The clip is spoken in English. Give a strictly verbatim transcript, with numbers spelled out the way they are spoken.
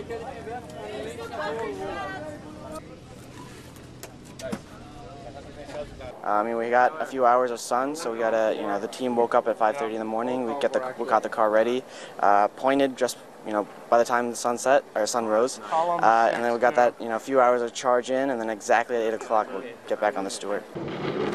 I mean, we got a few hours of sun, so we got to, you know, the team woke up at five thirty in the morning. We get the, we got the car ready, uh, pointed just, you know, by the time the sun set, or sun rose, uh, and then we got that, you know, a few hours of charge in, and then exactly at eight o'clock we'll get back on the Stewart.